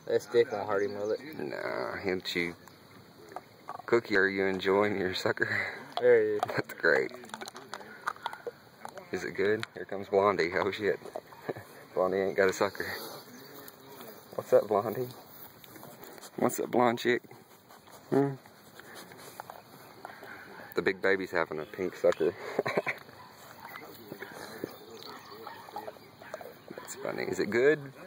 That stick won't hurt him, will it? Nah, he'll chew. Cookie, are you enjoying your sucker? There he is. That's great. Is it good? Here comes Blondie. Oh shit. Blondie ain't got a sucker. What's up, Blondie? What's up, blonde chick? Hmm? The big baby's having a pink sucker. That's funny. Is it good?